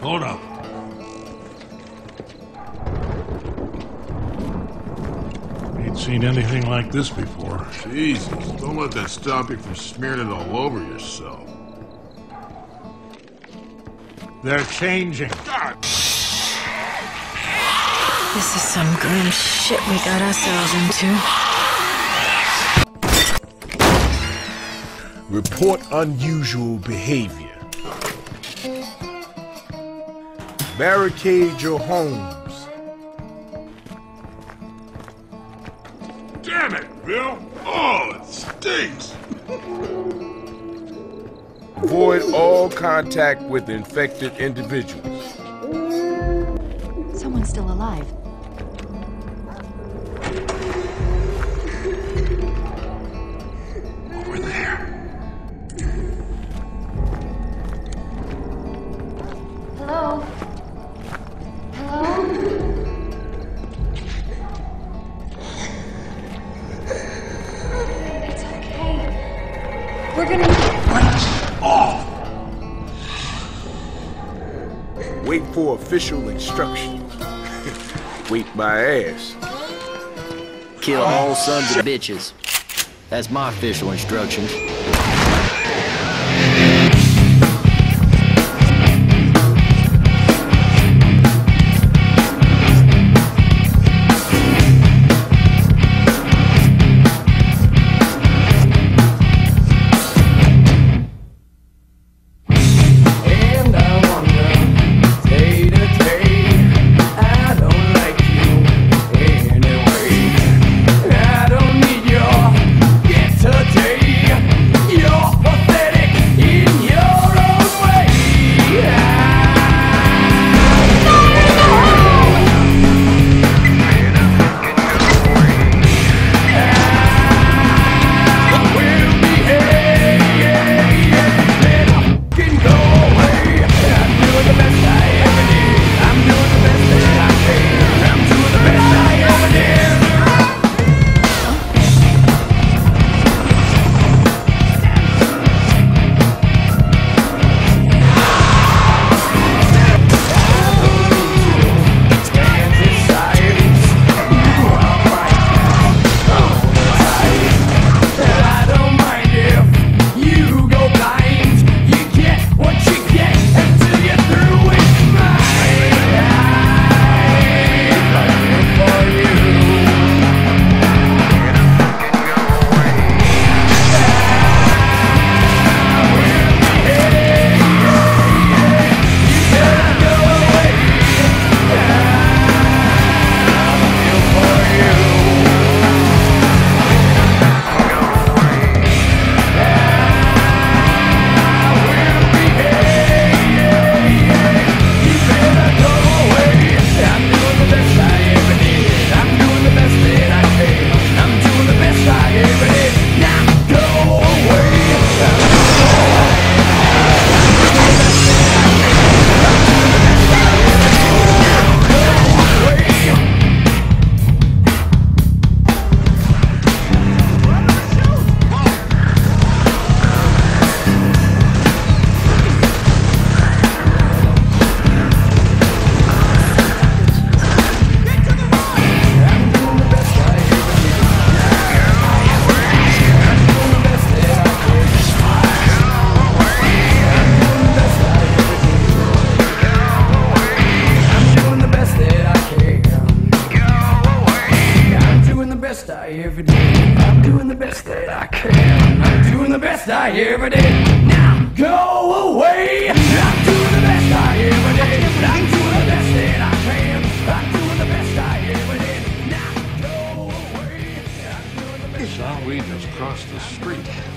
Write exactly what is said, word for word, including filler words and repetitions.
Hold up. Ain't seen anything like this before. Jesus, don't let that stop you from smearing it all over yourself. They're changing. God. This is some grim shit we got ourselves into. Report unusual behavior. Barricade your homes. Damn it, Bill! Oh, it stinks! Avoid all contact with infected individuals. Someone's still alive. Over there. Hello? Hello? It's okay. We're gonna... Lights off! Wait for official instructions. Wait my ass. Kill all sons of bitches. That's my official instructions. I ever did. Now go away. I'm doing the best I ever did. I'm doing the best that I can. I'm doing the best I ever did. Now go away. I'm doing the best. So we just crossed the street.